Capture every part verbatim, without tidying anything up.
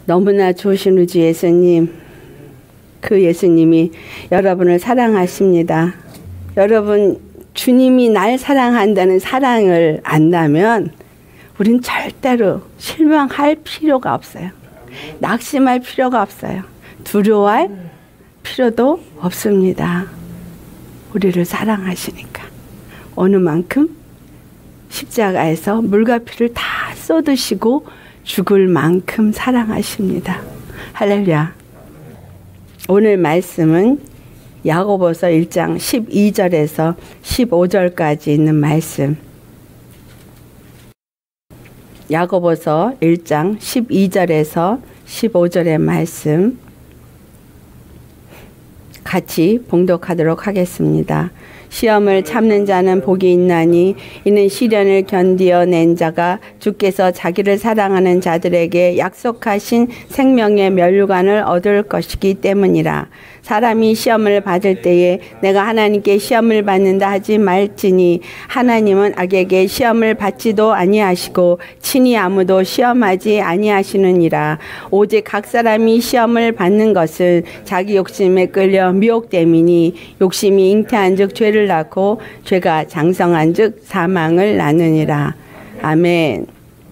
너무나 좋으신 우주 예수님, 그 예수님이 여러분을 사랑하십니다. 여러분, 주님이 날 사랑한다는 사랑을 안다면 우린 절대로 실망할 필요가 없어요. 낙심할 필요가 없어요. 두려워할 필요도 없습니다. 우리를 사랑하시니까. 어느 만큼 십자가에서 물과 피를 다 쏟으시고 죽을 만큼 사랑하십니다. 할렐루야. 오늘 말씀은 야고보서 일 장 십이 절에서 십오 절까지 있는 말씀. 야고보서 일 장 십이 절에서 십오 절의 말씀 같이 봉독하도록 하겠습니다. 시험을 참는 자는 복이 있나니 이는 시련을 견디어낸 자가 주께서 자기를 사랑하는 자들에게 약속하신 생명의 면류관을 얻을 것이기 때문이라. 사람이 시험을 받을 때에 내가 하나님께 시험을 받는다 하지 말지니 하나님은 악에게 시험을 받지도 아니하시고 친히 아무도 시험하지 아니하시느니라. 오직 각 사람이 시험을 받는 것은 자기 욕심에 끌려 미혹됨이니 욕심이 잉태한즉 죄를 낳고 죄가 장성한즉 사망을 낳느니라. 아멘.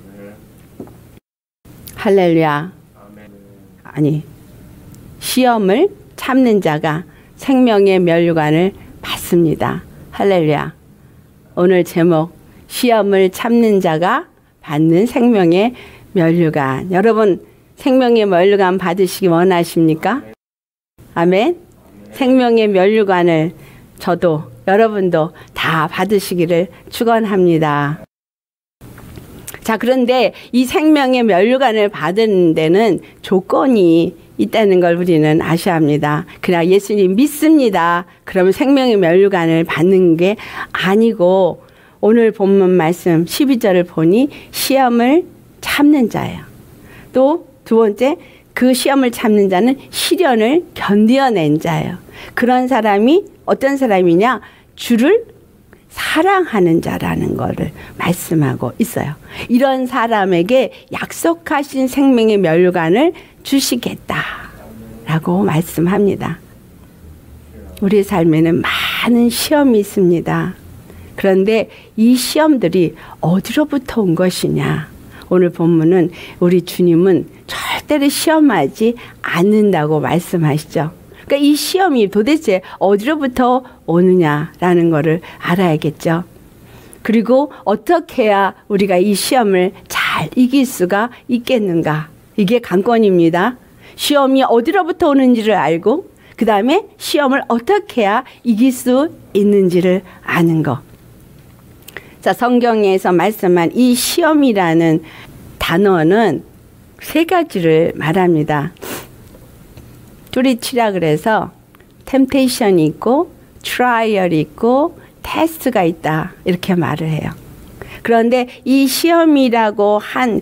할렐루야. 아니, 시험을 참는 자가 생명의 면류관을 받습니다. 할렐루야. 오늘 제목, 시험을 참는 자가 받는 생명의 면류관. 여러분, 생명의 면류관 받으시기 원하십니까? 아멘. 생명의 면류관을 저도 여러분도 다 받으시기를 축원합니다. 자, 그런데 이 생명의 면류관을 받은 데는 조건이 있다는 걸 우리는 아셔야 합니다. 그냥 예수님 믿습니다. 그러면 생명의 면류관을 받는 게 아니고 오늘 본문 말씀 십이 절을 보니 시험을 참는 자예요. 또 두 번째, 그 시험을 참는 자는 시련을 견뎌낸 자예요. 그런 사람이 어떤 사람이냐? 주를 사랑하는 자라는 것을 말씀하고 있어요. 이런 사람에게 약속하신 생명의 면류관을 주시겠다라고 말씀합니다. 우리 삶에는 많은 시험이 있습니다. 그런데 이 시험들이 어디로부터 온 것이냐? 오늘 본문은 우리 주님은 절대로 시험하지 않는다고 말씀하시죠. 그러니까 이 시험이 도대체 어디로부터 오느냐라는 것을 알아야겠죠. 그리고 어떻게 해야 우리가 이 시험을 잘 이길 수가 있겠는가? 이게 관건입니다. 시험이 어디로부터 오는지를 알고 그 다음에 시험을 어떻게 해야 이길 수 있는지를 아는 것. 자, 성경에서 말씀한 이 시험이라는 단어는 세 가지를 말합니다. 뚜리치라 그래서 템테이션이 있고 트라이얼이 있고 테스트가 있다 이렇게 말을 해요. 그런데 이 시험이라고 한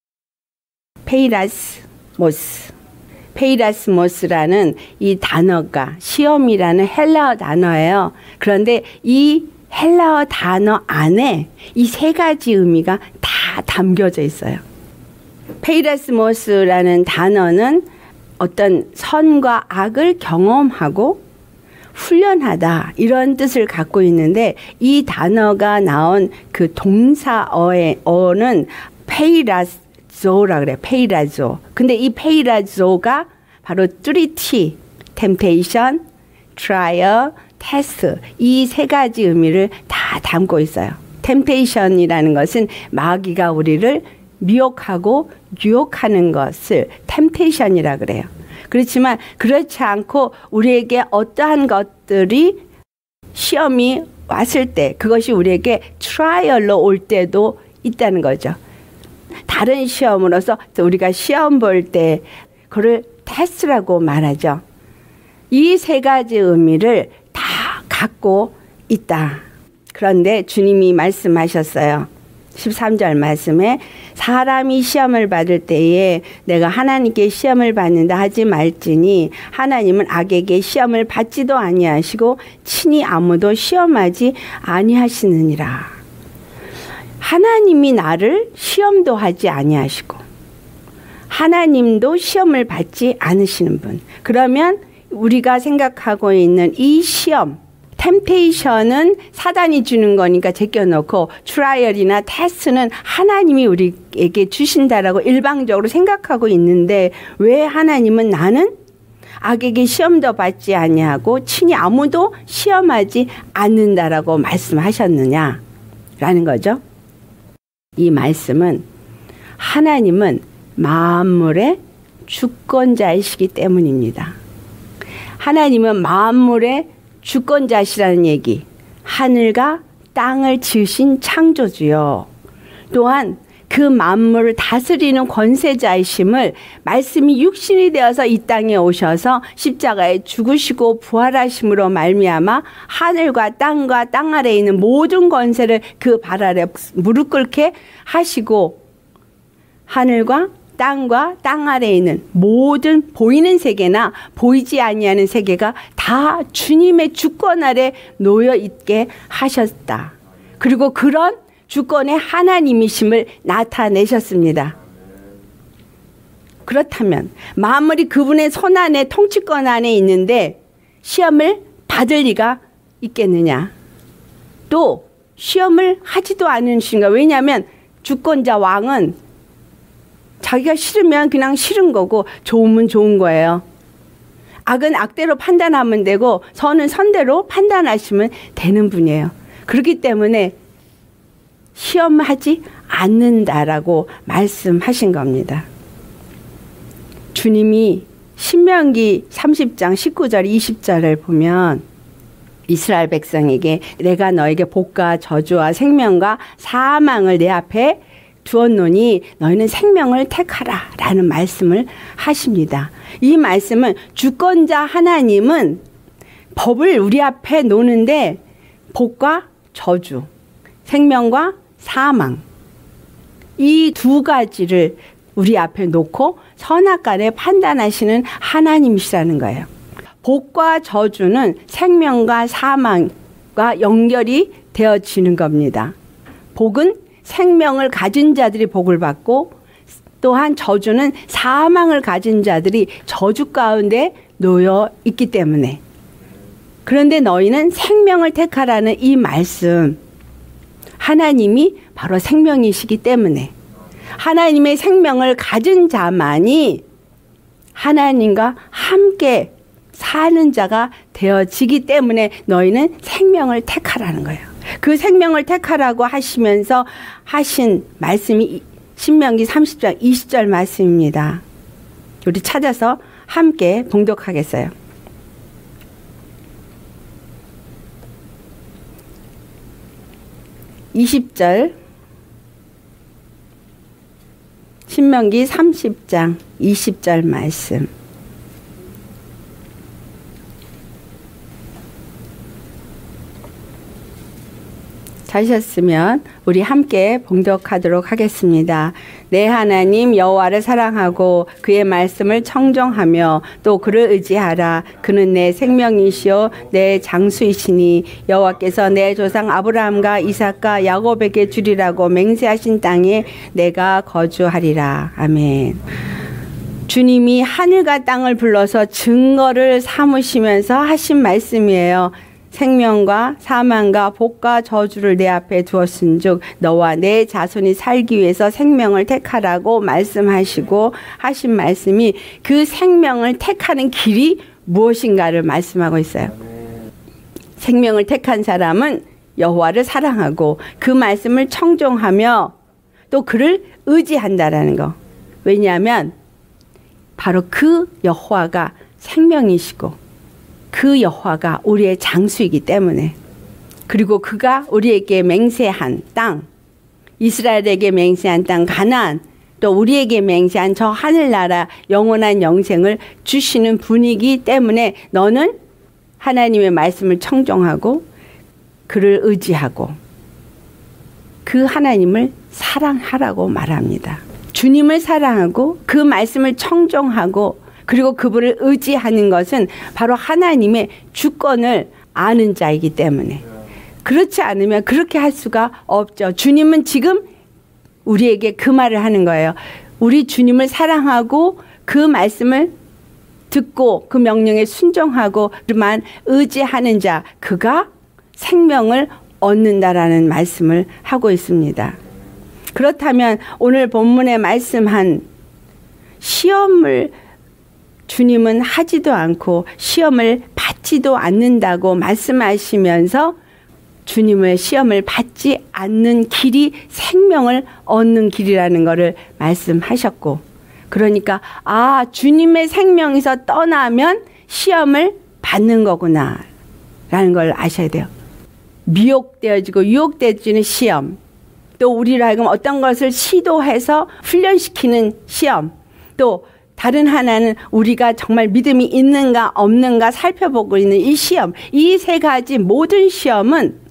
페이라스모스 페이라스모스라는 이 단어가 시험이라는 헬라어 단어예요. 그런데 이 헬라어 단어 안에 이 세 가지 의미가 다 담겨져 있어요. 페이라스모스라는 단어는 어떤 선과 악을 경험하고 훈련하다 이런 뜻을 갖고 있는데 이 단어가 나온 그 동사어의 어는 페이라조라 그래. 페이라조. 근데 이 페이라조가 바로 뚜리티, 템테이션, 트라이얼, 테스트 이 세 가지 의미를 다 담고 있어요. 템테이션이라는 것은 마귀가 우리를 미혹하고 유혹하는 것을 템테이션이라 그래요. 그렇지만 그렇지 않고 우리에게 어떠한 것들이 시험이 왔을 때 그것이 우리에게 트라이얼로 올 때도 있다는 거죠. 다른 시험으로서 우리가 시험 볼 때 그걸 테스트라고 말하죠. 이 세 가지 의미를 다 갖고 있다. 그런데 주님이 말씀하셨어요. 십삼 절 말씀에 사람이 시험을 받을 때에 내가 하나님께 시험을 받는다 하지 말지니 하나님은 악에게 시험을 받지도 아니하시고 친히 아무도 시험하지 아니하시느니라. 하나님이 나를 시험도 하지 아니하시고 하나님도 시험을 받지 않으시는 분. 그러면 우리가 생각하고 있는 이 시험, 템테이션은 사단이 주는 거니까 제껴놓고 트라이얼이나 테스트는 하나님이 우리에게 주신다라고 일방적으로 생각하고 있는데 왜 하나님은 나는 악에게 시험도 받지 아니하고 친히 아무도 시험하지 않는다라고 말씀하셨느냐 라는 거죠. 이 말씀은 하나님은 만물의 주권자이시기 때문입니다. 하나님은 만물의 주권자시라는 얘기, 하늘과 땅을 지으신 창조주요. 또한 그 만물을 다스리는 권세자이심을 말씀이 육신이 되어서 이 땅에 오셔서 십자가에 죽으시고 부활하심으로 말미암아 하늘과 땅과 땅 아래에 있는 모든 권세를 그 발 아래 무릎 꿇게 하시고 하늘과 땅과 땅 아래에 있는 모든 보이는 세계나 보이지 아니하는 세계가 다 주님의 주권 아래 놓여 있게 하셨다. 그리고 그런 주권의 하나님이심을 나타내셨습니다. 그렇다면 만물이 그분의 손 안에 통치권 안에 있는데 시험을 받을 리가 있겠느냐? 또 시험을 하지도 않으신가? 왜냐하면 주권자 왕은 자기가 싫으면 그냥 싫은 거고 좋으면 좋은 거예요. 악은 악대로 판단하면 되고 선은 선대로 판단하시면 되는 분이에요. 그렇기 때문에 시험하지 않는다라고 말씀하신 겁니다. 주님이 신명기 삼십 장 십구 절 이십 절을 보면 이스라엘 백성에게 내가 너에게 복과 저주와 생명과 사망을 내 앞에 두었노니 너희는 생명을 택하라 라는 말씀을 하십니다. 이 말씀은 주권자 하나님은 법을 우리 앞에 놓는데 복과 저주, 생명과 사망 이 두 가지를 우리 앞에 놓고 선악간에 판단하시는 하나님이시라는 거예요. 복과 저주는 생명과 사망과 연결이 되어지는 겁니다. 복은 생명을 가진 자들이 복을 받고 또한 저주는 사망을 가진 자들이 저주 가운데 놓여 있기 때문에 그런데 너희는 생명을 택하라는 이 말씀 하나님이 바로 생명이시기 때문에 하나님의 생명을 가진 자만이 하나님과 함께 사는 자가 되어지기 때문에 너희는 생명을 택하라는 거예요. 그 생명을 택하라고 하시면서 하신 말씀이 신명기 삼십 장 이십 절 말씀입니다. 우리 찾아서 함께 봉독하겠어요. 이십 절 신명기 삼십 장 이십 절 말씀 찾으셨으면 우리 함께 봉독하도록 하겠습니다. 내 하나님 여호와를 사랑하고 그의 말씀을 청정하며 또 그를 의지하라. 그는 내 생명이시오 내 장수이시니 여호와께서 내 조상 아브라함과 이삭과 야곱에게 주리라고 맹세하신 땅에 내가 거주하리라. 아멘. 주님이 하늘과 땅을 불러서 증거를 삼으시면서 하신 말씀이에요. 생명과 사망과 복과 저주를 내 앞에 두었은즉 너와 내 자손이 살기 위해서 생명을 택하라고 말씀하시고 하신 말씀이 그 생명을 택하는 길이 무엇인가를 말씀하고 있어요. 생명을 택한 사람은 여호와를 사랑하고 그 말씀을 청종하며 또 그를 의지한다라는 거. 왜냐하면 바로 그 여호와가 생명이시고 그 여호와가 우리의 장수이기 때문에 그리고 그가 우리에게 맹세한 땅 이스라엘에게 맹세한 땅 가나안 또 우리에게 맹세한 저 하늘나라 영원한 영생을 주시는 분이기 때문에 너는 하나님의 말씀을 청종하고 그를 의지하고 그 하나님을 사랑하라고 말합니다. 주님을 사랑하고 그 말씀을 청종하고 그리고 그분을 의지하는 것은 바로 하나님의 주권을 아는 자이기 때문에 그렇지 않으면 그렇게 할 수가 없죠. 주님은 지금 우리에게 그 말을 하는 거예요. 우리 주님을 사랑하고 그 말씀을 듣고 그 명령에 순종하고 그만 의지하는 자, 그가 생명을 얻는다라는 말씀을 하고 있습니다. 그렇다면 오늘 본문에 말씀한 시험을 주님은 하지도 않고 시험을 받지도 않는다고 말씀하시면서 주님의 시험을 받지 않는 길이 생명을 얻는 길이라는 것을 말씀하셨고, 그러니까 아, 주님의 생명에서 떠나면 시험을 받는 거구나 라는 걸 아셔야 돼요. 미혹되어지고 유혹되어지는 시험, 또 우리로 하여금 어떤 것을 시도해서 훈련시키는 시험, 또 다른 하나는 우리가 정말 믿음이 있는가 없는가 살펴보고 있는 이 시험, 이 세 가지 모든 시험은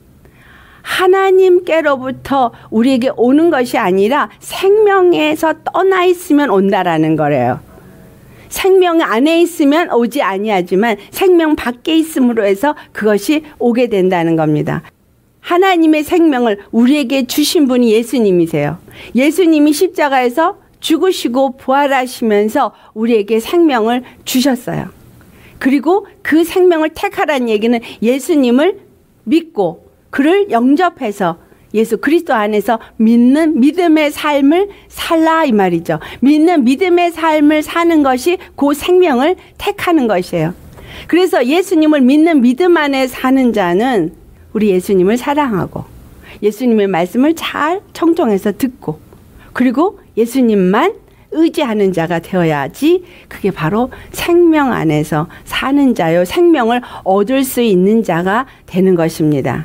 하나님께로부터 우리에게 오는 것이 아니라 생명에서 떠나 있으면 온다라는 거래요. 생명 안에 있으면 오지 아니하지만 생명 밖에 있음으로 해서 그것이 오게 된다는 겁니다. 하나님의 생명을 우리에게 주신 분이 예수님이세요. 예수님이 십자가에서 죽으시고 부활하시면서 우리에게 생명을 주셨어요. 그리고 그 생명을 택하라는 얘기는 예수님을 믿고 그를 영접해서 예수 그리스도 안에서 믿는 믿음의 삶을 살라 이 말이죠. 믿는 믿음의 삶을 사는 것이 그 생명을 택하는 것이에요. 그래서 예수님을 믿는 믿음 안에 사는 자는 우리 예수님을 사랑하고 예수님의 말씀을 잘 청종해서 듣고 그리고 예수님만 의지하는 자가 되어야지 그게 바로 생명 안에서 사는 자요, 생명을 얻을 수 있는 자가 되는 것입니다.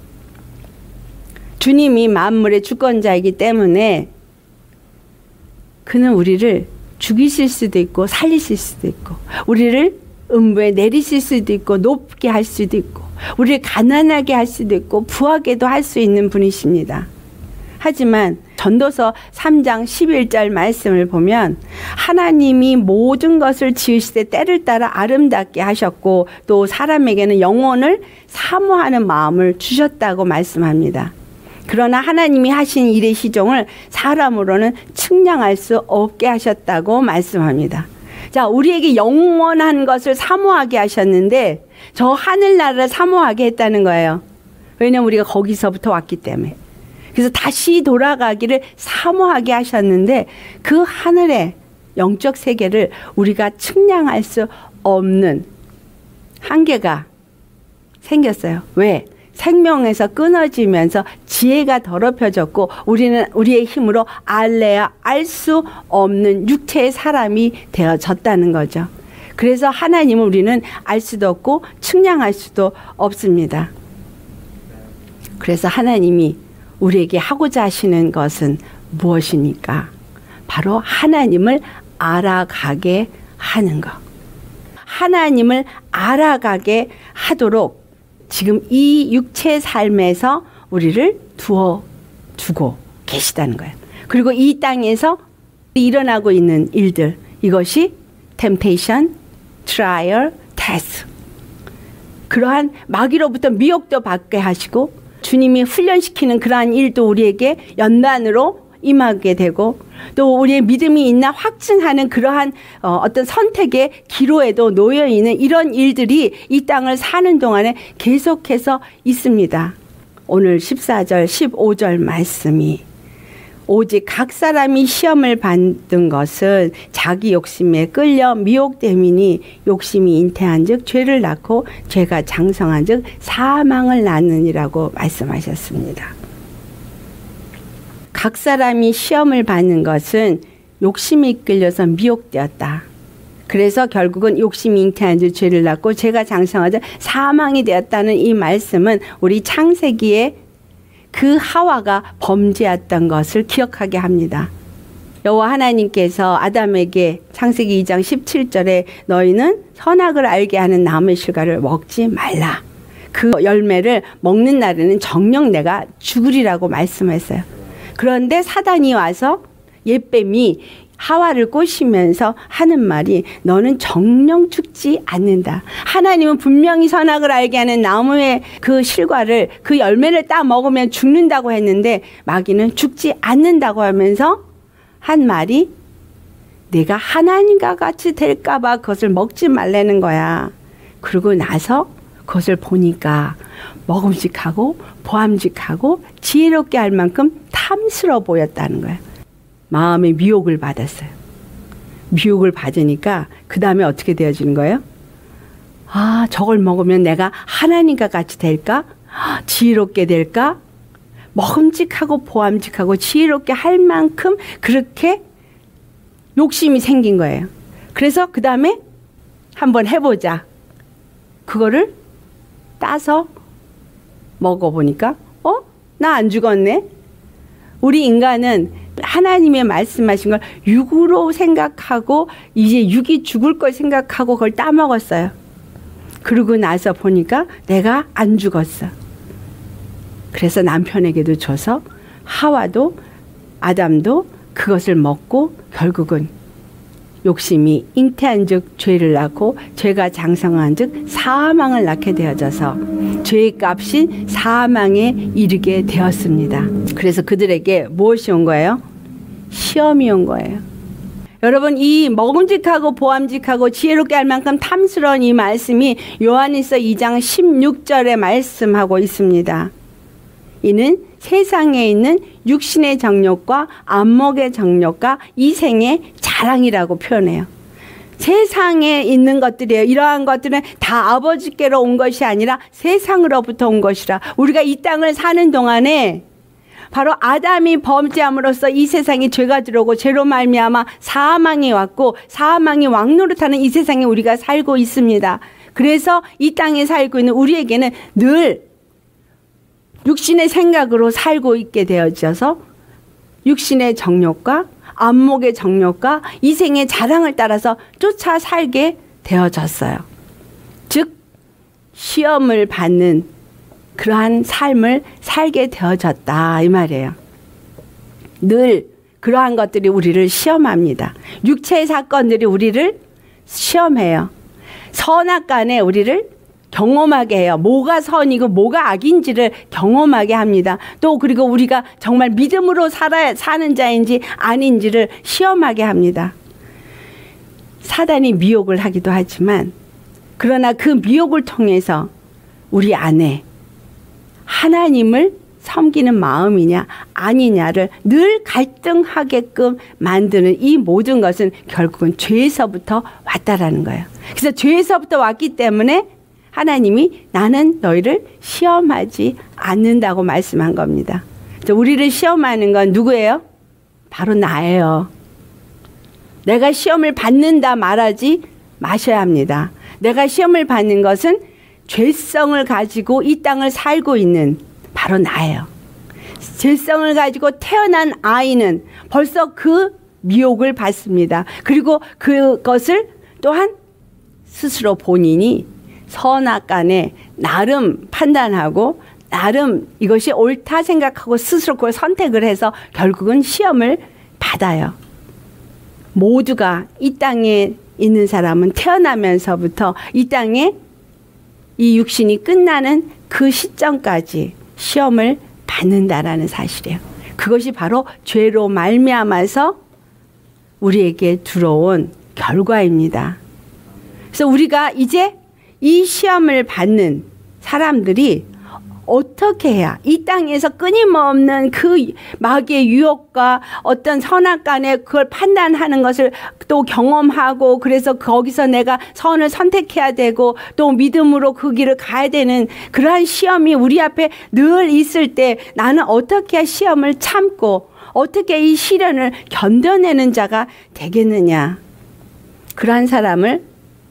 주님이 만물의 주권자이기 때문에 그는 우리를 죽이실 수도 있고 살리실 수도 있고 우리를 음부에 내리실 수도 있고 높게 할 수도 있고 우리를 가난하게 할 수도 있고 부하게도 할 수 있는 분이십니다. 하지만 전도서 삼 장 십일 절 말씀을 보면 하나님이 모든 것을 지으실 때 때를 따라 아름답게 하셨고 또 사람에게는 영혼을 사모하는 마음을 주셨다고 말씀합니다. 그러나 하나님이 하신 일의 시종을 사람으로는 측량할 수 없게 하셨다고 말씀합니다. 자, 우리에게 영원한 것을 사모하게 하셨는데 저 하늘나라를 사모하게 했다는 거예요. 왜냐하면 우리가 거기서부터 왔기 때문에. 그래서 다시 돌아가기를 사모하게 하셨는데 그 하늘의 영적 세계를 우리가 측량할 수 없는 한계가 생겼어요. 왜? 생명에서 끊어지면서 지혜가 더럽혀졌고 우리는 우리의 힘으로 알래야 알 수 없는 육체의 사람이 되어졌다는 거죠. 그래서 하나님을 우리는 알 수도 없고 측량할 수도 없습니다. 그래서 하나님이 우리에게 하고자 하시는 것은 무엇입니까? 바로 하나님을 알아가게 하는 것. 하나님을 알아가게 하도록 지금 이 육체 삶에서 우리를 두어 두고 계시다는 거예요. 그리고 이 땅에서 일어나고 있는 일들, 이것이 temptation, trial, test. 그러한 마귀로부터 미혹도 받게 하시고 주님이 훈련시키는 그러한 일도 우리에게 연단으로 임하게 되고 또 우리의 믿음이 있나 확증하는 그러한 어, 어떤 선택의 기로에도 놓여 있는 이런 일들이 이 땅을 사는 동안에 계속해서 있습니다. 오늘 십사 절 십오 절 말씀이 오직 각 사람이 시험을 받은 것은 자기 욕심에 끌려 미혹됨이니 욕심이 잉태한 즉 죄를 낳고 죄가 장성한 즉 사망을 낳느니라고 말씀하셨습니다. 각 사람이 시험을 받는 것은 욕심이 끌려서 미혹되었다. 그래서 결국은 욕심이 잉태한 즉 죄를 낳고 죄가 장성한 즉 사망이 되었다는 이 말씀은 우리 창세기에 그 하와가 범죄했던 것을 기억하게 합니다. 여호와 하나님께서 아담에게 창세기 이 장 십칠 절에 너희는 선악을 알게 하는 나무의 실과를 먹지 말라. 그 열매를 먹는 날에는 정녕 내가 죽으리라고 말씀했어요. 그런데 사단이 와서 옛뱀이 하와를 꼬시면서 하는 말이 너는 정녕 죽지 않는다. 하나님은 분명히 선악을 알게 하는 나무의 그 실과를 그 열매를 따 먹으면 죽는다고 했는데 마귀는 죽지 않는다고 하면서 한 말이 내가 하나님과 같이 될까 봐 그것을 먹지 말라는 거야. 그러고 나서 그것을 보니까 먹음직하고 보암직하고 지혜롭게 할 만큼 탐스러워 보였다는 거야. 마음의 미혹을 받았어요. 미혹을 받으니까 그 다음에 어떻게 되어지는 거예요? 아, 저걸 먹으면 내가 하나님과 같이 될까? 지혜롭게 될까? 먹음직하고 보암직하고 지혜롭게 할 만큼 그렇게 욕심이 생긴 거예요. 그래서 그 다음에 한번 해보자. 그거를 따서 먹어보니까 어? 나 안 죽었네? 우리 인간은 하나님의 말씀하신 걸 육으로 생각하고 이제 육이 죽을 걸 생각하고 그걸 따먹었어요. 그러고 나서 보니까 내가 안 죽었어. 그래서 남편에게도 줘서 하와도 아담도 그것을 먹고 결국은 욕심이 잉태한 즉 죄를 낳고 죄가 장성한 즉 사망을 낳게 되어져서 죄의 값이 사망에 이르게 되었습니다. 그래서 그들에게 무엇이 온 거예요? 시험이 온 거예요. 여러분, 이 먹음직하고 보암직하고 지혜롭게 할 만큼 탐스러운 이 말씀이 요한일서 이 장 십육 절에 말씀하고 있습니다. 이는 세상에 있는 육신의 정욕과 안목의 정욕과 이생의 자랑이라고 표현해요. 세상에 있는 것들이에요. 이러한 것들은 다 아버지께로 온 것이 아니라 세상으로부터 온 것이라. 우리가 이 땅을 사는 동안에 바로 아담이 범죄함으로써 이 세상에 죄가 들어오고 죄로 말미암아 사망이 왔고 사망이 왕노릇하는 이 세상에 우리가 살고 있습니다. 그래서 이 땅에 살고 있는 우리에게는 늘 육신의 생각으로 살고 있게 되어져서 육신의 정욕과 안목의 정욕과 이생의 자랑을 따라서 쫓아 살게 되어졌어요. 즉 시험을 받는 그러한 삶을 살게 되어졌다 이 말이에요. 늘 그러한 것들이 우리를 시험합니다. 육체의 사건들이 우리를 시험해요. 선악간에 우리를 경험하게 해요. 뭐가 선이고 뭐가 악인지를 경험하게 합니다. 또 그리고 우리가 정말 믿음으로 살아, 사는 자인지 아닌지를 시험하게 합니다. 사단이 미혹을 하기도 하지만 그러나 그 미혹을 통해서 우리 안에 하나님을 섬기는 마음이냐 아니냐를 늘 갈등하게끔 만드는 이 모든 것은 결국은 죄에서부터 왔다라는 거예요. 그래서 죄에서부터 왔기 때문에 하나님이 나는 너희를 시험하지 않는다고 말씀한 겁니다. 우리를 시험하는 건 누구예요? 바로 나예요. 내가 시험을 받는다 말하지 마셔야 합니다. 내가 시험을 받는 것은 죄성을 가지고 이 땅을 살고 있는 바로 나예요. 죄성을 가지고 태어난 아이는 벌써 그 미혹을 받습니다. 그리고 그것을 또한 스스로 본인이 선악간에 나름 판단하고 나름 이것이 옳다 생각하고 스스로 그걸 선택을 해서 결국은 시험을 받아요. 모두가 이 땅에 있는 사람은 태어나면서부터 이 땅에 이 육신이 끝나는 그 시점까지 시험을 받는다라는 사실이에요. 그것이 바로 죄로 말미암아서 우리에게 들어온 결과입니다. 그래서 우리가 이제 이 시험을 받는 사람들이 어떻게 해야 이 땅에서 끊임없는 그 마귀의 유혹과 어떤 선악간에 그걸 판단하는 것을 또 경험하고 그래서 거기서 내가 선을 선택해야 되고 또 믿음으로 그 길을 가야 되는 그러한 시험이 우리 앞에 늘 있을 때 나는 어떻게 시험을 참고 어떻게 이 시련을 견뎌내는 자가 되겠느냐. 그러한 사람을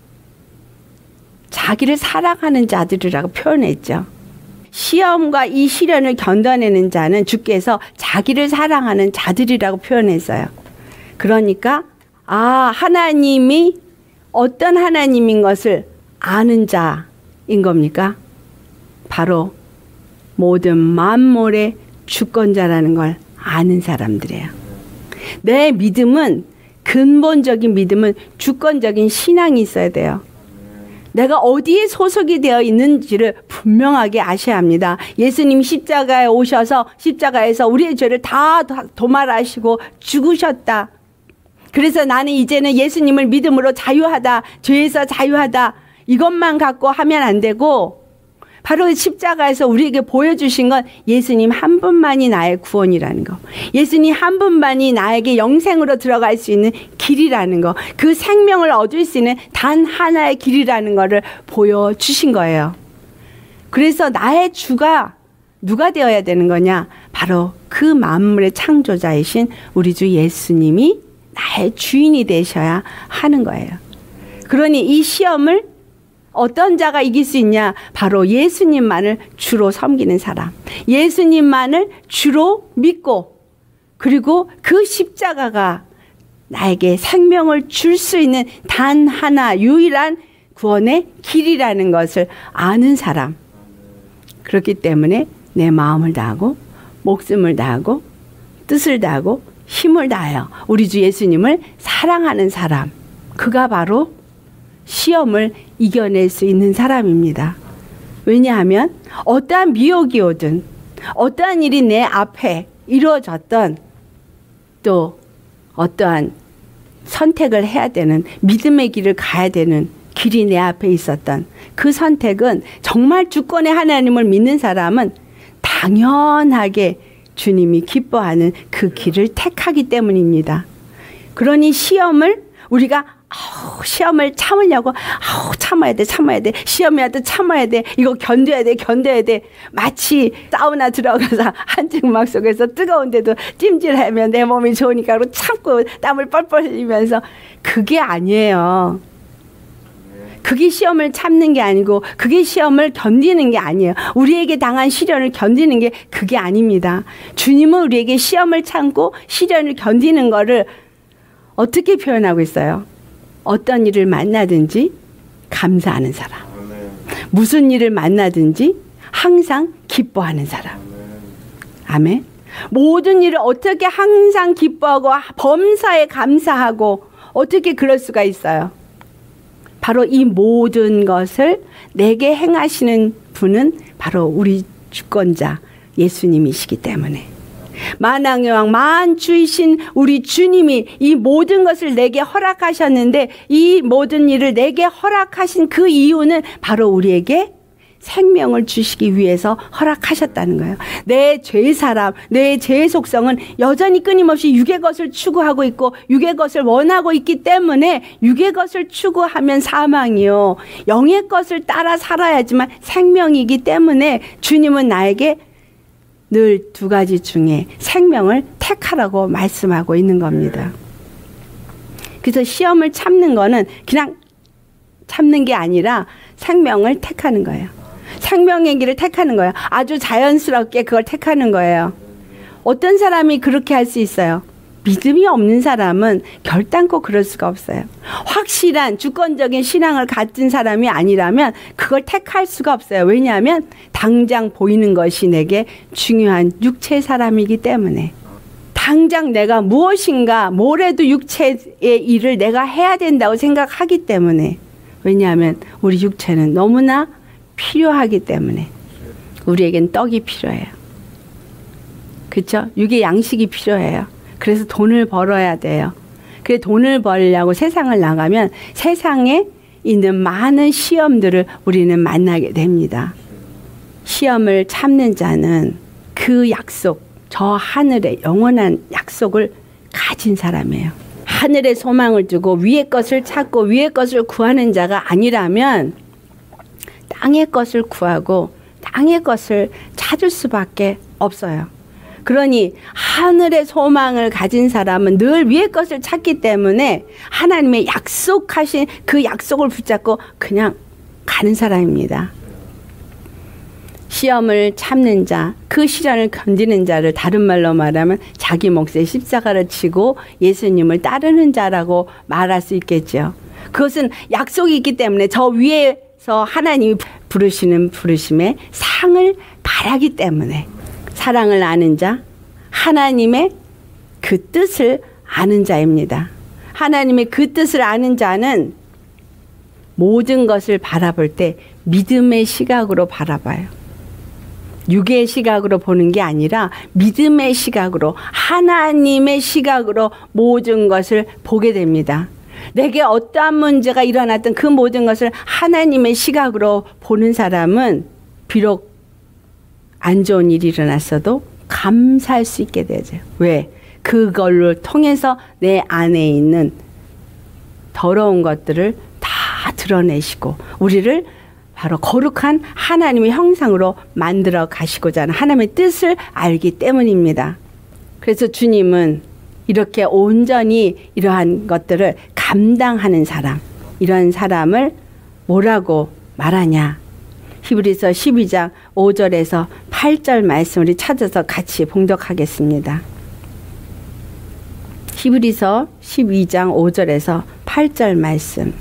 자기를 사랑하는 자들이라고 표현했죠. 시험과 이 시련을 견뎌내는 자는 주께서 자기를 사랑하는 자들이라고 표현했어요. 그러니까 아, 하나님이 어떤 하나님인 것을 아는 자인 겁니까? 바로 모든 만물의 주권자라는 걸 아는 사람들이에요. 내 믿음은 근본적인 믿음은 주권적인 신앙이 있어야 돼요. 내가 어디에 소속이 되어 있는지를 분명하게 아셔야 합니다. 예수님 십자가에 오셔서 십자가에서 우리의 죄를 다 도말하시고 죽으셨다. 그래서 나는 이제는 예수님을 믿음으로 자유하다, 죄에서 자유하다, 이것만 갖고 하면 안 되고, 바로 십자가에서 우리에게 보여주신 건 예수님 한 분만이 나의 구원이라는 거, 예수님 한 분만이 나에게 영생으로 들어갈 수 있는 길이라는 거, 그 생명을 얻을 수 있는 단 하나의 길이라는 거를 보여주신 거예요. 그래서 나의 주가 누가 되어야 되는 거냐? 바로 그 만물의 창조자이신 우리 주 예수님이 나의 주인이 되셔야 하는 거예요. 그러니 이 시험을 어떤 자가 이길 수 있냐? 바로 예수님만을 주로 섬기는 사람, 예수님만을 주로 믿고, 그리고 그 십자가가 나에게 생명을 줄 수 있는 단 하나 유일한 구원의 길이라는 것을 아는 사람. 그렇기 때문에 내 마음을 다하고 목숨을 다하고 뜻을 다하고 힘을 다하여 우리 주 예수님을 사랑하는 사람, 그가 바로 시험을 이겨낼 수 있는 사람입니다. 왜냐하면 어떠한 미혹이 오든 어떠한 일이 내 앞에 이루어졌던, 또 어떠한 선택을 해야 되는, 믿음의 길을 가야 되는 길이 내 앞에 있었던 그 선택은, 정말 주권의 하나님을 믿는 사람은 당연하게 주님이 기뻐하는 그 길을 택하기 때문입니다. 그러니 시험을 우리가 아우, 시험을 참으려고 아우, 참아야 돼 참아야 돼 시험이야 또 참아야 돼, 이거 견뎌야 돼 견뎌야 돼, 마치 사우나 들어가서 한증막 속에서 뜨거운데도 찜질하면 내 몸이 좋으니까 참고 땀을 뻘뻘 흘리면서, 그게 아니에요. 그게 시험을 참는 게 아니고, 그게 시험을 견디는 게 아니에요. 우리에게 당한 시련을 견디는 게 그게 아닙니다. 주님은 우리에게 시험을 참고 시련을 견디는 거를 어떻게 표현하고 있어요? 어떤 일을 만나든지 감사하는 사람, 무슨 일을 만나든지 항상 기뻐하는 사람. 아멘. 모든 일을 어떻게 항상 기뻐하고 범사에 감사하고 어떻게 그럴 수가 있어요? 바로 이 모든 것을 내게 행하시는 분은 바로 우리 주권자 예수님이시기 때문에, 만왕의 왕 만주이신 우리 주님이 이 모든 것을 내게 허락하셨는데, 이 모든 일을 내게 허락하신 그 이유는 바로 우리에게 생명을 주시기 위해서 허락하셨다는 거예요. 내 죄의 사람, 내 죄의 속성은 여전히 끊임없이 육의 것을 추구하고 있고 육의 것을 원하고 있기 때문에, 육의 것을 추구하면 사망이요, 영의 것을 따라 살아야지만 생명이기 때문에 주님은 나에게 늘 두 가지 중에 생명을 택하라고 말씀하고 있는 겁니다. 그래서 시험을 참는 거는 그냥 참는 게 아니라 생명을 택하는 거예요. 생명의 길을 택하는 거예요. 아주 자연스럽게 그걸 택하는 거예요. 어떤 사람이 그렇게 할 수 있어요? 믿음이 없는 사람은 결단코 그럴 수가 없어요. 확실한 주권적인 신앙을 가진 사람이 아니라면 그걸 택할 수가 없어요. 왜냐하면 당장 보이는 것이 내게 중요한 육체의 사람이기 때문에, 당장 내가 무엇인가 뭐래도 육체의 일을 내가 해야 된다고 생각하기 때문에, 왜냐하면 우리 육체는 너무나 필요하기 때문에. 우리에겐 떡이 필요해요. 그렇죠? 육의 양식이 필요해요. 그래서 돈을 벌어야 돼요. 그래 돈을 벌려고 세상을 나가면 세상에 있는 많은 시험들을 우리는 만나게 됩니다. 시험을 참는 자는 그 약속, 저 하늘의 영원한 약속을 가진 사람이에요. 하늘의 소망을 두고 위의 것을 찾고 위의 것을 구하는 자가 아니라면 땅의 것을 구하고 땅의 것을 찾을 수밖에 없어요. 그러니 하늘의 소망을 가진 사람은 늘 위의 것을 찾기 때문에 하나님의 약속하신 그 약속을 붙잡고 그냥 가는 사람입니다. 시험을 참는 자, 그 시련을 견디는 자를 다른 말로 말하면 자기 몫에 십자가를 지고 예수님을 따르는 자라고 말할 수 있겠죠. 그것은 약속이 있기 때문에 저 위에서 하나님이 부르시는 부르심에 상을 바라기 때문에, 사랑을 아는 자, 하나님의 그 뜻을 아는 자입니다. 하나님의 그 뜻을 아는 자는 모든 것을 바라볼 때 믿음의 시각으로 바라봐요. 육의 시각으로 보는 게 아니라 믿음의 시각으로, 하나님의 시각으로 모든 것을 보게 됩니다. 내게 어떠한 문제가 일어났던 그 모든 것을 하나님의 시각으로 보는 사람은 비록 안 좋은 일이 일어났어도 감사할 수 있게 되죠. 왜? 그걸로 통해서 내 안에 있는 더러운 것들을 다 드러내시고 우리를 바로 거룩한 하나님의 형상으로 만들어 가시고자 하는 하나님의 뜻을 알기 때문입니다. 그래서 주님은 이렇게 온전히 이러한 것들을 감당하는 사람, 이런 사람을 뭐라고 말하냐? 히브리서 십이 장 오 절에서 팔 절 말씀 우리 찾아서 같이 봉독하겠습니다. 히브리서 십이 장 오 절에서 팔 절 말씀.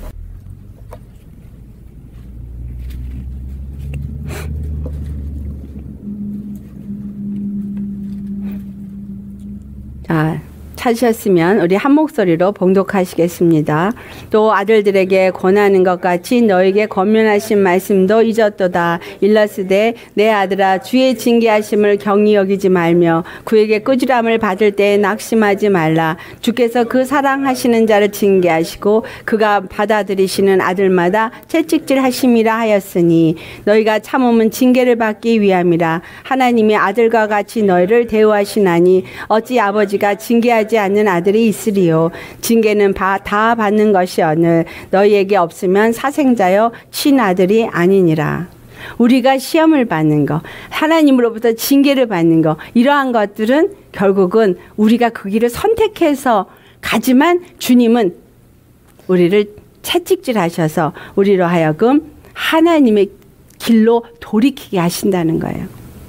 자, 찾으셨으면 우리 한 목소리로 봉독하시겠습니다. 또 아들들에게 권하는 것 같이 너에게 권면하신 말씀도 잊었도다. 일러스되 내 아들아 주의 징계하심을 경히 여기지 말며 그에게 꾸지람을 받을 때에 낙심하지 말라. 주께서 그 사랑하시는 자를 징계하시고 그가 받아들이시는 아들마다 채찍질 하심이라 하였으니 너희가 참음은 징계를 받기 위함이라. 하나님의 아들과 같이 너희를 대우하시나니 어찌 아버지가 징계하지 않는 아들이 있으리요. 징계는 다 받는 것이 오늘 너희에게 없으면 사생자여 친아들이 아니니라. 우리가 시험을 받는 거, 하나님으로부터 징계를 받는 거, 이러한 것들은 결국은 우리가 그 길을 선택해서 가지만 주님은 우리를 채찍질하셔서 우리로 하여금 하나님의 길로 돌이키게 하신다는 거예요.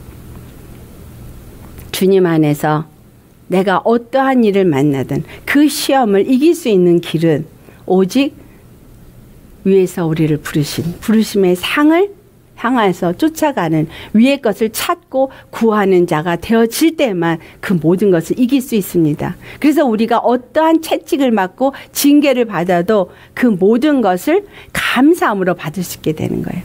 주님 안에서 내가 어떠한 일을 만나든 그 시험을 이길 수 있는 길은 오직 위에서 우리를 부르신 부르심의 상을 향해서 쫓아가는 위의 것을 찾고 구하는 자가 되어질 때만 그 모든 것을 이길 수 있습니다. 그래서 우리가 어떠한 채찍을 맞고 징계를 받아도 그 모든 것을 감사함으로 받을 수 있게 되는 거예요.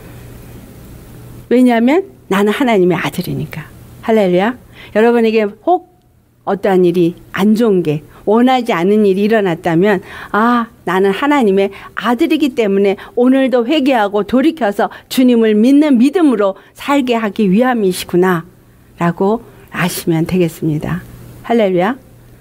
왜냐하면 나는 하나님의 아들이니까. 할렐루야. 여러분에게 혹 어떠한 일이 안 좋은 게 원하지 않은 일이 일어났다면 아 나는 하나님의 아들이기 때문에 오늘도 회개하고 돌이켜서 주님을 믿는 믿음으로 살게 하기 위함이시구나 라고 아시면 되겠습니다. 할렐루야.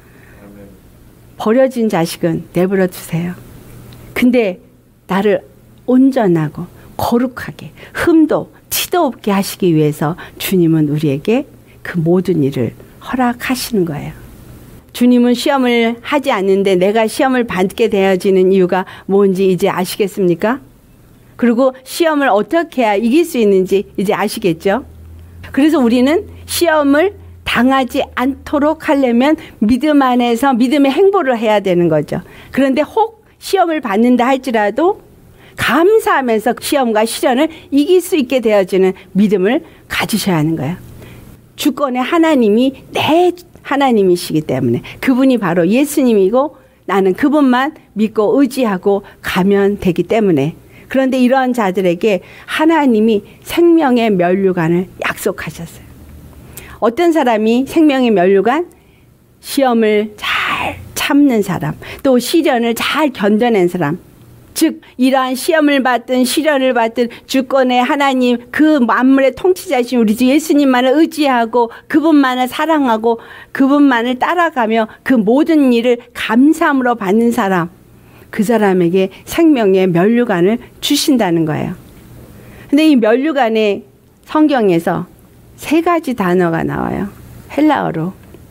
버려진 자식은 내버려 두세요. 근데 나를 온전하고 거룩하게 흠도 티도 없게 하시기 위해서 주님은 우리에게 그 모든 일을 허락하시는 거예요. 주님은 시험을 하지 않는데 내가 시험을 받게 되어지는 이유가 뭔지 이제 아시겠습니까? 그리고 시험을 어떻게 해야 이길 수 있는지 이제 아시겠죠? 그래서 우리는 시험을 당하지 않도록 하려면 믿음 안에서 믿음의 행보를 해야 되는 거죠. 그런데 혹 시험을 받는다 할지라도 감사하면서 시험과 시련을 이길 수 있게 되어지는 믿음을 가지셔야 하는 거예요. 주권의 하나님이 내 하나님이시기 때문에 그분이 바로 예수님이고 나는 그분만 믿고 의지하고 가면 되기 때문에 그런데 이러한 자들에게 하나님이 생명의 면류관을 약속하셨어요. 어떤 사람이 생명의 면류관? 시험을 잘 참는 사람, 또 시련을 잘 견뎌낸 사람, 즉 이러한 시험을 받든 시련을 받든 주권의 하나님 그 만물의 통치자신 우리 주 예수님만을 의지하고 그분만을 사랑하고 그분만을 따라가며 그 모든 일을 감사함으로 받는 사람, 그 사람에게 생명의 면류관을 주신다는 거예요. 근데 이 면류관에 성경에서 세 가지 단어가 나와요. 헬라어로.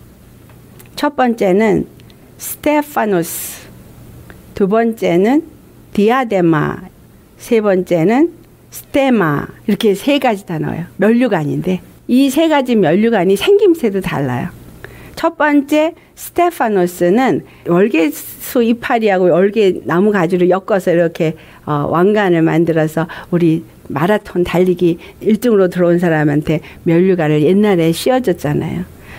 첫 번째는 스테파노스, 두 번째는 디아데마, 세 번째는 스테마, 이렇게 세 가지 단어예요. 면류관인데 이 세 가지 면류관이 생김새도 달라요. 첫 번째 스테파노스는 월계수 이파리하고 월계 나무 가지로 엮어서 이렇게 어, 왕관을 만들어서 우리 마라톤 달리기 일 등으로 들어온 사람한테 면류관을 옛날에 씌워줬잖아요.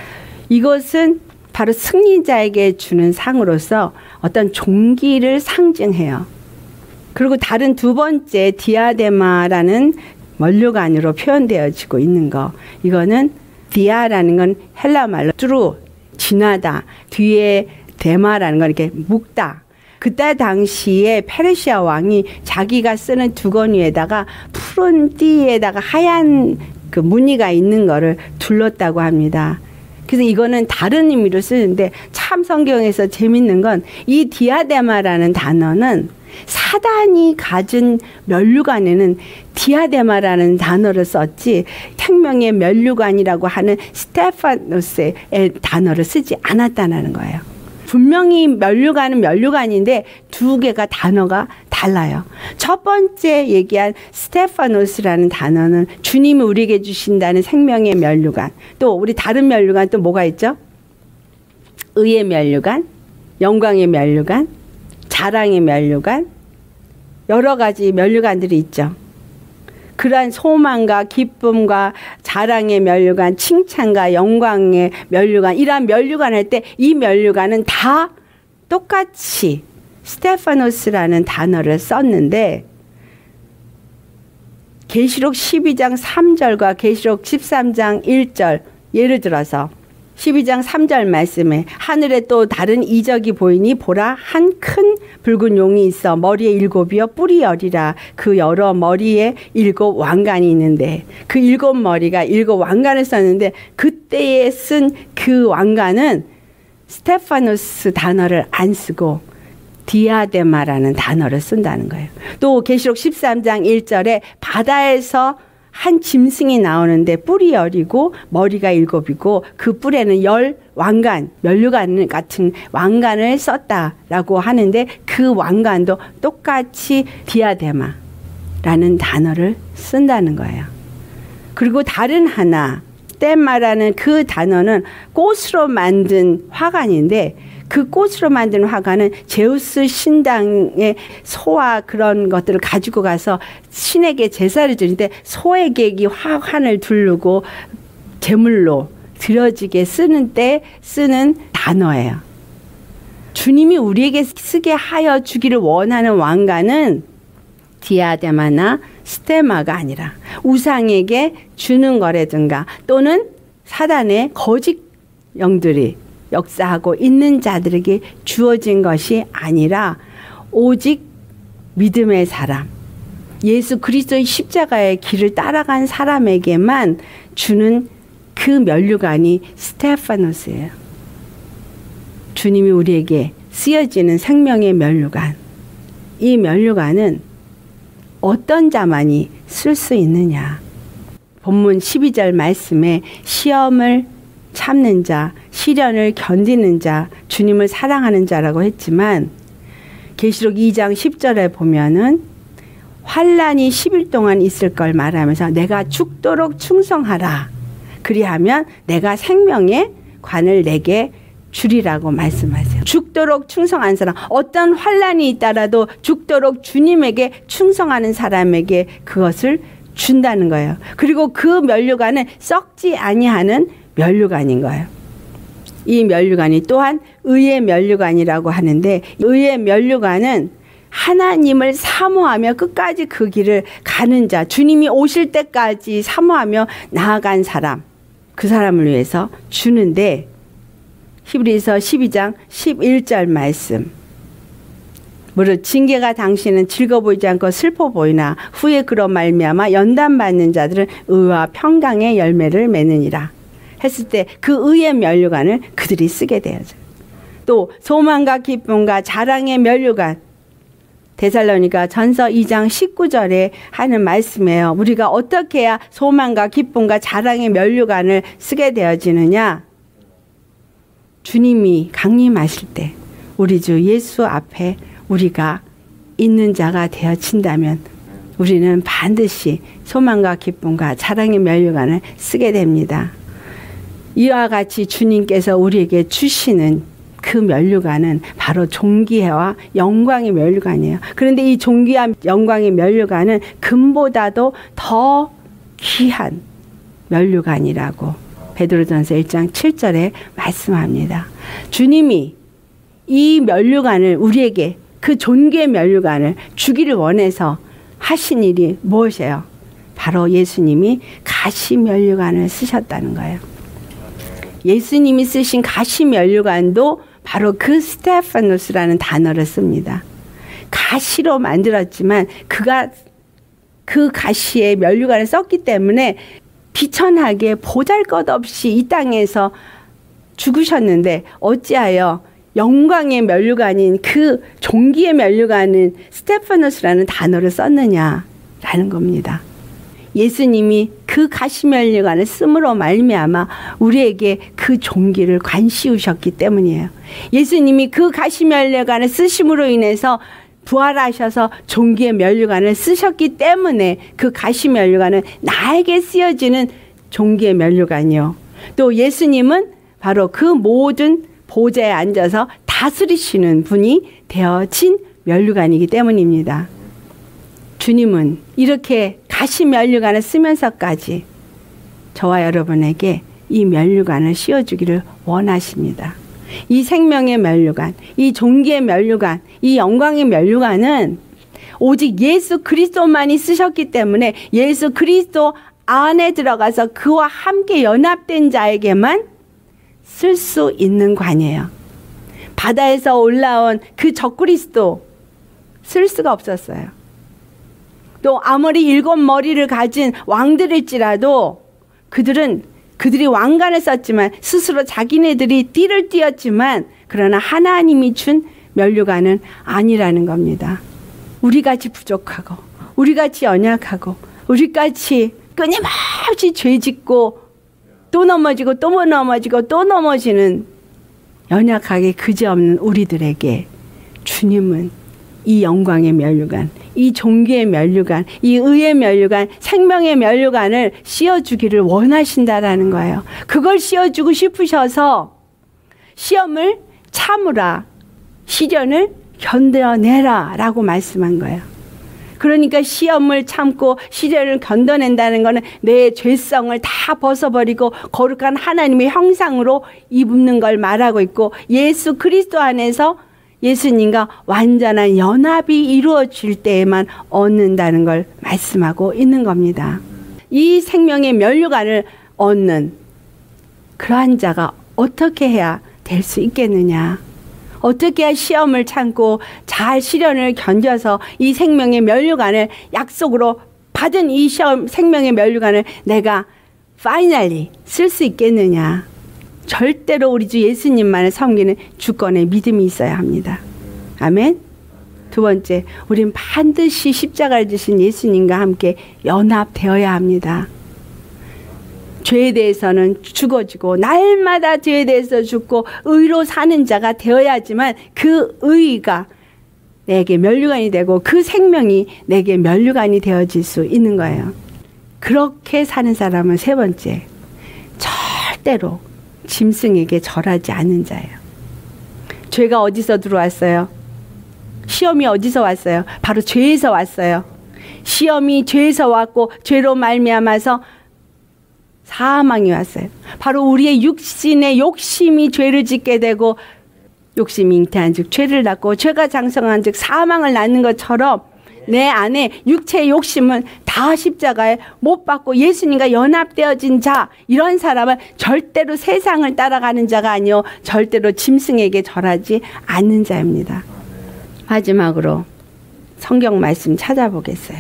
이것은 바로 승리자에게 주는 상으로서 어떤 종기를 상징해요. 그리고 다른 두 번째 디아데마라는 면류관으로 표현되어지고 있는 거. 이거는 디아라는 건 헬라 말로 뚜루, 지나다. 뒤에 데마라는 건 이렇게 묶다. 그때 당시에 페르시아 왕이 자기가 쓰는 두건위에다가 푸른 띠에다가 하얀 그 무늬가 있는 거를 둘렀다고 합니다. 그래서 이거는 다른 의미로 쓰는데 참 성경에서 재밌는 건 이 디아데마라는 단어는 사단이 가진 면류관에는 디아데마라는 단어를 썼지 생명의 면류관이라고 하는 스테파노스의 단어를 쓰지 않았다는 거예요. 분명히 면류관은 면류관인데 두 개가 단어가 달라요. 첫 번째 얘기한 스테파노스라는 단어는 주님이 우리에게 주신다는 생명의 면류관. 또 우리 다른 면류관 또 뭐가 있죠? 의의 면류관, 영광의 면류관, 자랑의 면류관, 여러 가지 면류관들이 있죠. 그러한 소망과 기쁨과 자랑의 면류관, 칭찬과 영광의 면류관, 이러한 면류관 할 때 이 면류관은 다 똑같이 스테파노스라는 단어를 썼는데 계시록 십이 장 삼 절과 계시록 십삼 장 일 절, 예를 들어서 십이 장 삼 절 말씀에 하늘에 또 다른 이적이 보이니 보라 한 큰 붉은 용이 있어 머리에 일곱이요 뿔이 열이라 그 여러 머리에 일곱 왕관이 있는데 그 일곱 머리가 일곱 왕관을 썼는데 그때에 쓴 그 왕관은 스테파노스 단어를 안 쓰고 디아데마라는 단어를 쓴다는 거예요. 또 계시록 십삼 장 일 절에 바다에서 한 짐승이 나오는데 뿔이 열이고 머리가 일곱이고 그 뿔에는 열 왕관, 면류관 같은 왕관을 썼다라고 하는데 그 왕관도 똑같이 디아데마라는 단어를 쓴다는 거예요. 그리고 다른 하나, 떼마라는 그 단어는 꽃으로 만든 화관인데 그 꽃으로 만든 화관은 제우스 신당의 소와 그런 것들을 가지고 가서 신에게 제사를 드리는데 소에게 이 화관을 두르고 제물로 드려지게 쓰는 때 쓰는 단어예요. 주님이 우리에게 쓰게 하여 주기를 원하는 왕관은 디아데마나 스테마가 아니라 우상에게 주는 거라든가 또는 사단의 거짓 영들이 역사하고 있는 자들에게 주어진 것이 아니라 오직 믿음의 사람, 예수 그리스도의 십자가의 길을 따라간 사람에게만 주는 그 면류관이 스테파노스예요. 주님이 우리에게 쓰여지는 생명의 면류관. 이 면류관은 어떤 자만이 쓸 수 있느냐. 본문 십이 절 말씀에 시험을 참는 자, 시련을 견디는 자, 주님을 사랑하는 자라고 했지만 계시록 이 장 십 절에 보면은 환란이 십 일 동안 있을 걸 말하면서 내가 죽도록 충성하라. 그리하면 내가 생명의 관을 내게 주리라고 말씀하세요. 죽도록 충성한 사람, 어떤 환란이 있더라도 죽도록 주님에게 충성하는 사람에게 그것을 준다는 거예요. 그리고 그 면류관은 썩지 아니하는 면류관인 거예요. 이 면류관이 또한 의의 면류관이라고 하는데 의의 면류관은 하나님을 사모하며 끝까지 그 길을 가는 자, 주님이 오실 때까지 사모하며 나아간 사람, 그 사람을 위해서 주는데 히브리서 십이 장 십일 절 말씀, 무릇 징계가 당신은 즐거워 보이지 않고 슬퍼 보이나 후에 그로 말미암아 연단받는 자들은 의와 평강의 열매를 맺느니라 했을 때 그 의의 면류관을 그들이 쓰게 되어져요. 또 소망과 기쁨과 자랑의 면류관, 데살로니가 전서 이 장 십구 절에 하는 말씀이에요. 우리가 어떻게 해야 소망과 기쁨과 자랑의 면류관을 쓰게 되어지느냐. 주님이 강림하실 때 우리 주 예수 앞에 우리가 있는 자가 되어진다면 우리는 반드시 소망과 기쁨과 자랑의 면류관을 쓰게 됩니다. 이와 같이 주님께서 우리에게 주시는 그 면류관은 바로 존귀와 영광의 면류관이에요. 그런데 이 존귀와 영광의 면류관은 금보다도 더 귀한 면류관이라고 베드로전서 일 장 칠 절에 말씀합니다. 주님이 이 면류관을 우리에게 그 존귀의 면류관을 주기를 원해서 하신 일이 무엇이에요? 바로 예수님이 가시면류관을 쓰셨다는 거예요. 예수님이 쓰신 가시면류관도 바로 그 스테파노스라는 단어를 씁니다. 가시로 만들었지만 그가 그 가시에 면류관을 썼기 때문에 비천하게 보잘것없이 이 땅에서 죽으셨는데 어찌하여 영광의 면류관인 그 종기의 면류관은 스테파노스라는 단어를 썼느냐라는 겁니다. 예수님이 그 가시면류관을 씀으로 말미암아 우리에게 그 종기를 관씌우셨기 때문이에요. 예수님이 그 가시면류관을 쓰심으로 인해서 부활하셔서 종기의 면류관을 쓰셨기 때문에 그 가시면류관은 나에게 쓰여지는 종기의 면류관이요. 또 예수님은 바로 그 모든 보좌에 앉아서 다스리시는 분이 되어진 면류관이기 때문입니다. 주님은 이렇게 가시면류관을 쓰면서까지 저와 여러분에게 이 면류관을 씌워주기를 원하십니다. 이 생명의 면류관, 이 종기의 면류관, 이 영광의 면류관은 오직 예수 그리스도만이 쓰셨기 때문에 예수 그리스도 안에 들어가서 그와 함께 연합된 자에게만 쓸 수 있는 관이에요. 바다에서 올라온 그 적그리스도 쓸 수가 없었어요. 또 아무리 일곱 머리를 가진 왕들일지라도 그들은 그들이 왕관을 썼지만 스스로 자기네들이 띠를 띄었지만 그러나 하나님이 준 면류관은 아니라는 겁니다. 우리같이 부족하고 우리같이 연약하고 우리같이 끊임없이 죄짓고 또 넘어지고 또 넘어지고 또 넘어지는 연약하게 그지없는 우리들에게 주님은 이 영광의 면류관, 이 종기의 면류관, 이 의의 면류관, 생명의 면류관을 씌워주기를 원하신다라는 거예요. 그걸 씌워주고 싶으셔서 시험을 참으라, 시련을 견뎌내라 라고 말씀한 거예요. 그러니까 시험을 참고 시련을 견뎌낸다는 것은 내 죄성을 다 벗어버리고 거룩한 하나님의 형상으로 입는 걸 말하고 있고 예수 그리스도 안에서 예수님과 완전한 연합이 이루어질 때에만 얻는다는 걸 말씀하고 있는 겁니다. 이 생명의 면류관을 얻는 그러한 자가 어떻게 해야 될 수 있겠느냐? 어떻게 해야 시험을 참고 잘 시련을 견뎌서 이 생명의 면류관을 약속으로 받은 이 시험 생명의 면류관을 내가 파이널리 쓸 수 있겠느냐? 절대로 우리 주 예수님만을 섬기는 주권의 믿음이 있어야 합니다. 아멘. 두 번째, 우린 반드시 십자가를 지신 예수님과 함께 연합되어야 합니다. 죄에 대해서는 죽어지고 날마다 죄에 대해서 죽고 의로 사는 자가 되어야지만 그 의가 내게 면류관이 되고 그 생명이 내게 면류관이 되어질 수 있는 거예요. 그렇게 사는 사람은 세 번째, 절대로 짐승에게 절하지 않는 자예요. 죄가 어디서 들어왔어요? 시험이 어디서 왔어요? 바로 죄에서 왔어요. 시험이 죄에서 왔고 죄로 말미암아서 사망이 왔어요. 바로 우리의 육신의 욕심이 죄를 짓게 되고 욕심이 잉태한 즉 죄를 낳고 죄가 장성한 즉 사망을 낳는 것처럼 내 안에 육체의 욕심은 다 십자가에 못 박고 예수님과 연합되어진 자, 이런 사람은 절대로 세상을 따라가는 자가 아니요 절대로 짐승에게 절하지 않는 자입니다. 마지막으로 성경 말씀 찾아보겠어요.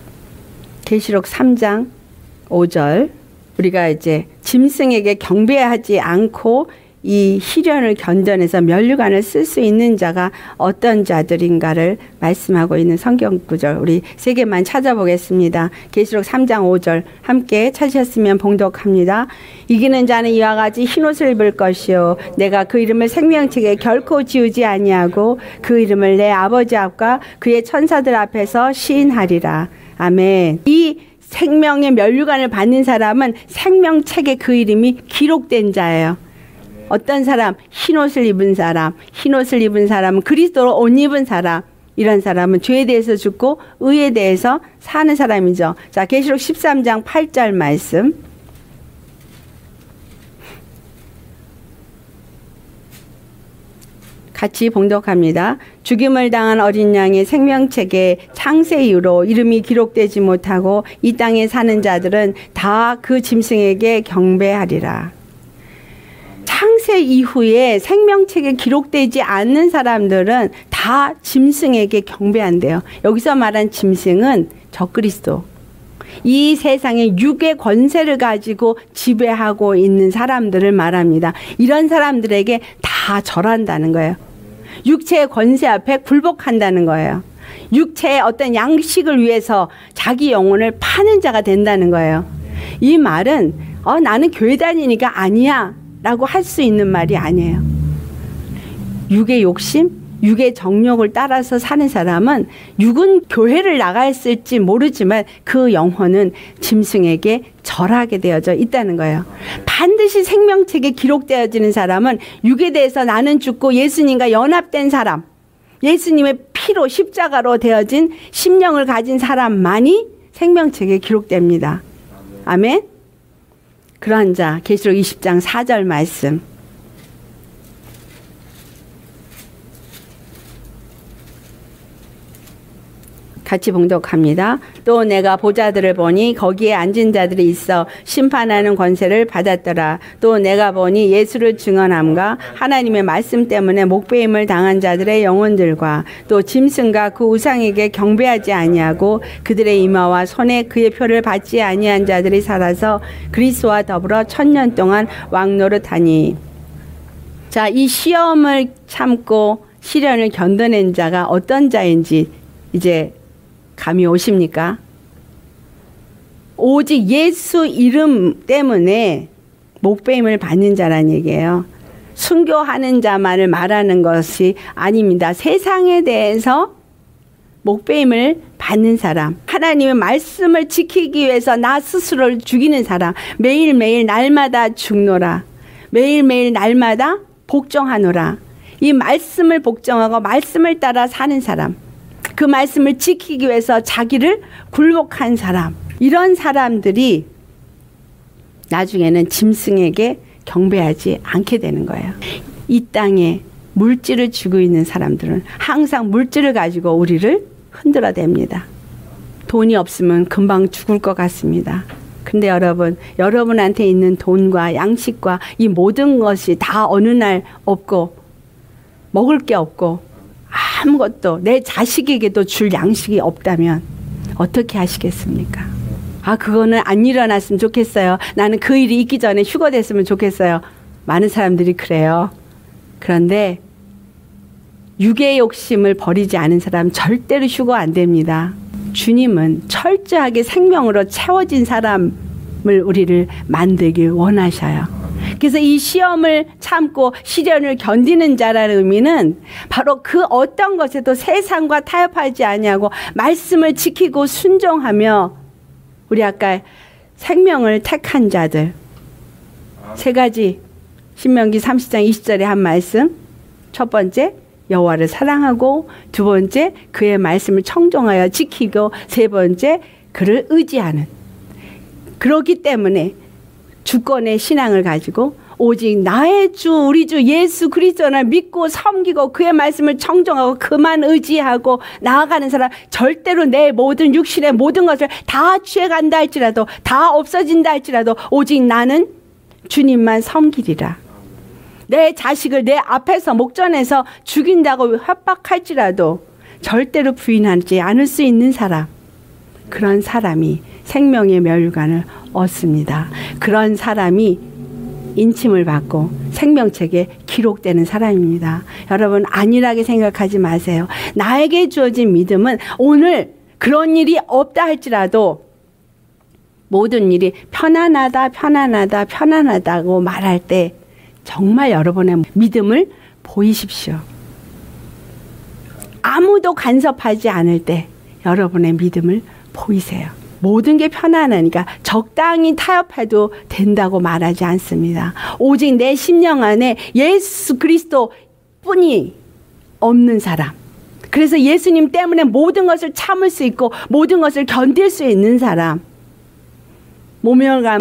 계시록 삼 장 오 절, 우리가 이제 짐승에게 경배하지 않고 이 시련을 견뎌내서 면류관을 쓸 수 있는 자가 어떤 자들인가를 말씀하고 있는 성경 구절, 우리 세 개만 찾아보겠습니다. 계시록 삼 장 오 절 함께 찾으셨으면 봉독합니다. 이기는 자는 이와 같이 흰옷을 입을 것이요 내가 그 이름을 생명책에 결코 지우지 아니하고 그 이름을 내 아버지 앞과 그의 천사들 앞에서 시인하리라. 아멘. 이 생명의 면류관을 받는 사람은 생명책에 그 이름이 기록된 자예요. 어떤 사람? 흰옷을 입은 사람. 흰옷을 입은 사람은 그리스도로 옷 입은 사람. 이런 사람은 죄에 대해서 죽고 의에 대해서 사는 사람이죠. 자, 계시록 십삼 장 팔 절 말씀. 같이 봉독합니다. 죽임을 당한 어린 양의 생명책에 창세 이후로 이름이 기록되지 못하고 이 땅에 사는 자들은 다 그 짐승에게 경배하리라. 창세 이후에 생명책에 기록되지 않는 사람들은 다 짐승에게 경배한대요. 여기서 말한 짐승은 적그리스도. 이 세상에 육의 권세를 가지고 지배하고 있는 사람들을 말합니다. 이런 사람들에게 다 절한다는 거예요. 육체의 권세 앞에 굴복한다는 거예요. 육체의 어떤 양식을 위해서 자기 영혼을 파는 자가 된다는 거예요. 이 말은 어, 나는 교회 다니니까 아니야 라고 할 수 있는 말이 아니에요. 육의 욕심, 육의 정욕을 따라서 사는 사람은 육은 교회를 나갔을지 모르지만 그 영혼은 짐승에게 절하게 되어져 있다는 거예요. 반드시 생명책에 기록되어지는 사람은 육에 대해서 나는 죽고 예수님과 연합된 사람, 예수님의 피로 십자가로 되어진 심령을 가진 사람만이 생명책에 기록됩니다. 아멘. 그러한 자 계시록 이십 장 사 절 말씀. 같이 봉독합니다. 또 내가 보좌들을 보니 거기에 앉은 자들이 있어 심판하는 권세를 받았더라. 또 내가 보니 예수를 증언함과 하나님의 말씀 때문에 목배임을 당한 자들의 영혼들과 또 짐승과 그 우상에게 경배하지 아니하고 그들의 이마와 손에 그의 표를 받지 아니한 자들이 살아서 그리스도와 더불어 천년 동안 왕노릇하니. 자, 이 시험을 참고 시련을 견뎌낸 자가 어떤 자인지 이제 감이 오십니까? 오직 예수 이름 때문에 목배임을 받는 자란 얘기예요. 순교하는 자만을 말하는 것이 아닙니다. 세상에 대해서 목배임을 받는 사람, 하나님의 말씀을 지키기 위해서 나 스스로를 죽이는 사람, 매일매일 날마다 죽노라, 매일매일 날마다 복종하노라. 이 말씀을 복종하고 말씀을 따라 사는 사람, 그 말씀을 지키기 위해서 자기를 굴복한 사람, 이런 사람들이 나중에는 짐승에게 경배하지 않게 되는 거예요. 이 땅에 물질을 쥐고 있는 사람들은 항상 물질을 가지고 우리를 흔들어댑니다. 돈이 없으면 금방 죽을 것 같습니다. 근데 여러분, 여러분한테 있는 돈과 양식과 이 모든 것이 다 어느 날 없고 먹을 게 없고 아무것도 내 자식에게도 줄 양식이 없다면 어떻게 하시겠습니까? 아, 그거는 안 일어났으면 좋겠어요. 나는 그 일이 있기 전에 휴가 됐으면 좋겠어요. 많은 사람들이 그래요. 그런데 육의 욕심을 버리지 않은 사람 절대로 휴가 안 됩니다. 주님은 철저하게 생명으로 채워진 사람을 우리를 만들길 원하셔요. 그래서 이 시험을 참고 시련을 견디는 자라는 의미는 바로 그 어떤 것에도 세상과 타협하지 아니하고 말씀을 지키고 순종하며, 우리 아까 생명을 택한 자들 세 가지, 신명기 삼십 장 이십 절에 한 말씀. 첫 번째, 여호와를 사랑하고, 두 번째, 그의 말씀을 청종하여 지키고, 세 번째, 그를 의지하는. 그렇기 때문에 주권의 신앙을 가지고 오직 나의 주 우리 주 예수 그리스도를 믿고 섬기고 그의 말씀을 청종하고 그만 의지하고 나아가는 사람, 절대로 내 모든 육신의 모든 것을 다 취해간다 할지라도, 다 없어진다 할지라도 오직 나는 주님만 섬기리라. 내 자식을 내 앞에서 목전에서 죽인다고 협박할지라도 절대로 부인하지 않을 수 있는 사람, 그런 사람이 생명의 멸관을 얻습니다. 그런 사람이 인침을 받고 생명책에 기록되는 사람입니다. 여러분, 안일하게 생각하지 마세요. 나에게 주어진 믿음은 오늘 그런 일이 없다 할지라도 모든 일이 편안하다 편안하다 편안하다고 말할 때 정말 여러분의 믿음을 보이십시오. 아무도 간섭하지 않을 때 여러분의 믿음을 보이세요. 모든 게 편안하니까 적당히 타협해도 된다고 말하지 않습니다. 오직 내 심령 안에 예수 그리스도 뿐이 없는 사람, 그래서 예수님 때문에 모든 것을 참을 수 있고 모든 것을 견딜 수 있는 사람, 모멸감으로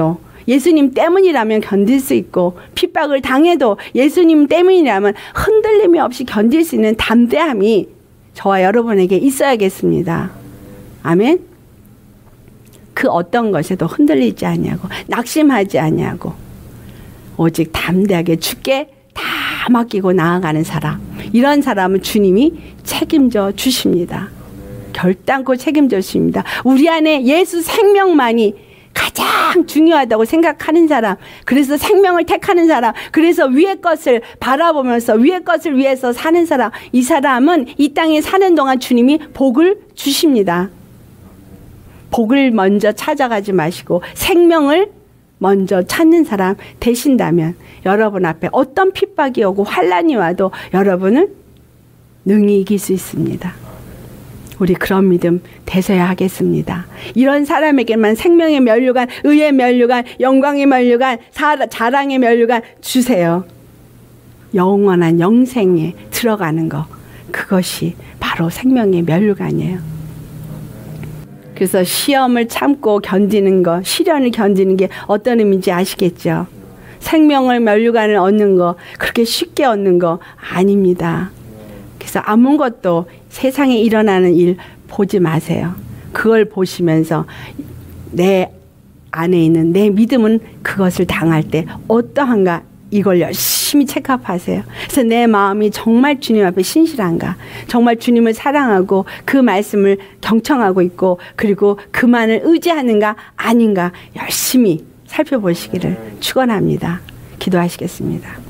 예수님 때문이라면 견딜 수 있고, 핍박을 당해도 예수님 때문이라면 흔들림이 없이 견딜 수 있는 담대함이 저와 여러분에게 있어야겠습니다. 아멘. 그 어떤 것에도 흔들리지 아니하고 낙심하지 아니하고 오직 담대하게 주께 다 맡기고 나아가는 사람, 이런 사람은 주님이 책임져 주십니다. 결단코 책임져 주십니다. 우리 안에 예수 생명만이 가장 중요하다고 생각하는 사람, 그래서 생명을 택하는 사람, 그래서 위의 것을 바라보면서 위의 것을 위해서 사는 사람, 이 사람은 이 땅에 사는 동안 주님이 복을 주십니다. 복을 먼저 찾아가지 마시고 생명을 먼저 찾는 사람 되신다면 여러분 앞에 어떤 핍박이 오고 환난이 와도 여러분은 능히 이길 수 있습니다. 우리 그런 믿음 되셔야 하겠습니다. 이런 사람에게만 생명의 면류관, 의의 면류관, 영광의 면류관, 자랑의 면류관 주세요. 영원한 영생에 들어가는 거, 그것이 바로 생명의 면류관이에요. 그래서 시험을 참고 견디는 거, 시련을 견디는 게 어떤 의미인지 아시겠죠? 생명을 면류관을 얻는 거 그렇게 쉽게 얻는 거 아닙니다. 그래서 아무것도 세상에 일어나는 일 보지 마세요. 그걸 보시면서 내 안에 있는 내 믿음은 그것을 당할 때 어떠한가, 이걸 열심히 체크업하세요. 그래서 내 마음이 정말 주님 앞에 신실한가, 정말 주님을 사랑하고 그 말씀을 경청하고 있고 그리고 그만을 의지하는가 아닌가 열심히 살펴보시기를 축원합니다. 기도하시겠습니다.